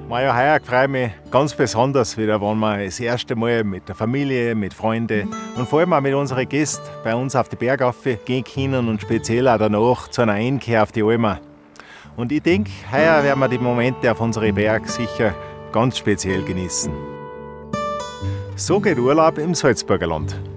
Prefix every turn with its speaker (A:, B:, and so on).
A: Ja, heuer freue ich mich ganz besonders wieder, wenn wir das erste Mal mit der Familie, mit Freunden und vor allem auch mit unseren Gästen bei uns auf die Bergaffe gehen können und speziell auch danach zu einer Einkehr auf die Alma. Und ich denke, heuer werden wir die Momente auf unseren Berg sicher ganz speziell genießen. So geht Urlaub im Salzburger Land.